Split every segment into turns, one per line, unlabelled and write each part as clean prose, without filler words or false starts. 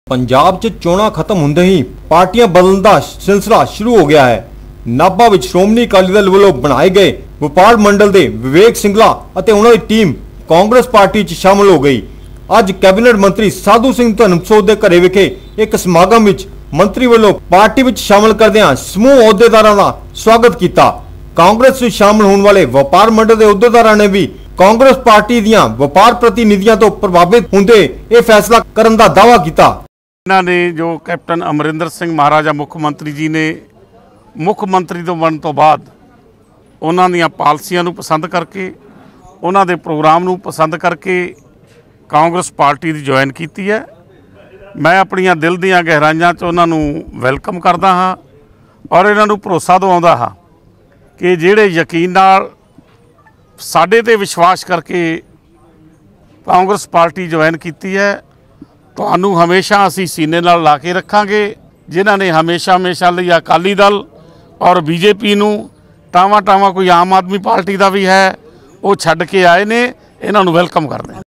पंजाब च चोणां खत्म हुंदे ही पार्टियां बदलण दा सिलसिला शुरू हो गया है। नाभा विच श्रोमणी अकाली दल ਵੱਲੋਂ बनाए गए ਵਪਾਰ मंडल ਦੇ विवेक सिंगला ਅਤੇ ਉਹਨਾਂ ਦੀ टीम कांग्रेस पार्टी च शामिल हो गई। ਅੱਜ कैबिनेट मंत्री साधू सिंह धर्मसोत ਦੇ ਘਰੇ ਵਿਖੇ एक समागम विच मंत्री ਵੱਲੋਂ पार्टी विच शामिल करदिआं समूह अहुदेदारां ਦਾ स्वागत किया। कांग्रेस विच शामिल होने वाले व्यापार मंडल के अहुदेदारां ने भी कांग्रेस पार्टी दीआं व्यापार प्रतिनिधियों तो प्रभावित होंदे यह फैसला करन दा दावा किया।
इन्होंने जो कैप्टन अमरिंदर सिंह महाराजा मुख्य मंत्री जी ने मुख्य मंत्री तो बनने तो बाद उन्हां दीआं पालिसियां नूं पसंद करके उन्हां दे प्रोग्राम नूं पसंद करके कांग्रेस पार्टी दी ज्वाइन की है। मैं अपनियां दिल दीआं गहराइयां च उन्हां नूं वैलकम करदा हाँ और इन्हां नूं भरोसा दिवाउंदा हाँ कि जिहड़े यकीन नाल साडे ते विश्वास करके कांग्रेस पार्टी ज्वाइन की है, तुहानूं हमेशा असीं सीने नाल ला के रखांगे। जिन्हां ने हमेशा हमेशा लई अकाली दल और बीजेपी नूं टावां टावां कोई आम आदमी पार्टी का भी है वो छड्ड के आए ने, इन्हां नूं वैलकम करदे हां।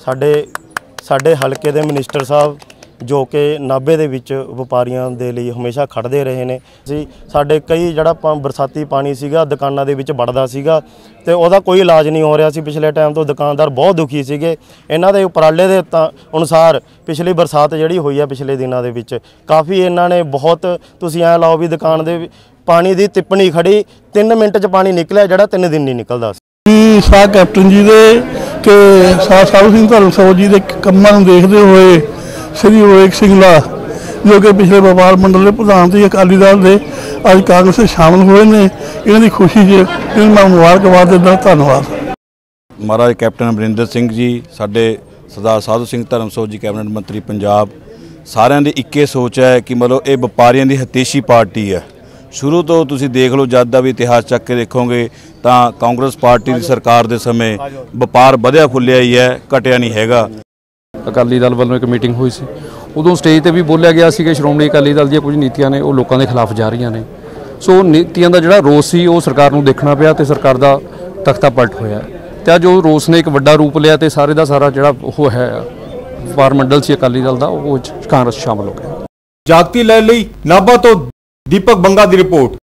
साडे हलके दे मिनिस्टर साहब जो कि नाभे दे विच व्यापारियों के लिए हमेशा खड़दे रहे ने। साडे कई जिहड़ा बरसाती पानी सीगा दुकानां दे विच वड़दा सीगा ते ओहदा कोई इलाज नहीं हो रहा सी। पिछले टाइम तो दुकानदार बहुत दुखी सीगे। इन्हां दे उपराले दे अनुसार पिछली बरसात जिहड़ी होई है पिछले दिनों दे विच काफ़ी इन्हां ने बहुत तुसीं ऐ लाओ भी दुकान दे पानी दी तिप्पणी खड़ी 3 मिनट च पानी निकलिया जिहड़ा 3 दिन नहीं निकलदा सी।
साह कैप्टन जी दे ते साधू सिंह धर्मसोत जी दे कम्मां नूं देखदे होए श्री विवेक सिंगला जो कि पिछले व्यापार मंडल के प्रधान थे अकाली दल के अज कांग्रेस शामिल हुए ने, इन्हां दी खुशी च मैं मुबारकबाद दिंदा। धन्यवाद।
महाराज कैप्टन अमरिंदर सिंह जी, साडे सरदार साधू सिंह धर्मसोत जी कैबिनेट मंत्री पंजाब, सारिਆਂ ਦੀ ਇੱਕੇ सोच है कि मतलब ये व्यापारियों की हतेशी पार्टी है। शुरू तो तुसीं देख लो जद का भी इतिहास चक के देखोगे तो कांग्रेस पार्टी की सरकार के समय व्यापार वधिया फुलिया ही है, घटिया नहीं हैगा।
अकाली दल वालों एक मीटिंग हुई सी, उदों स्टेज पर भी बोलिया गया सी कि श्रोमणी अकाली दल दी कुछ नीतियां ने वो लोगों के खिलाफ जा रही ने। सो नीतियां का जिहड़ा रोस सी वो सरकार नूं देखना पिया ते सरकार का तख्ता पलट होया ते जो रोस ने एक वड्डा रूप लिया ते सारे का सारा जिहड़ा वो है व्यापार मंडल सी अकाली दल का वो कांग्रेस शामिल हो गया।
जागती लहर लई नाभा तो दीपक बंगा की रिपोर्ट।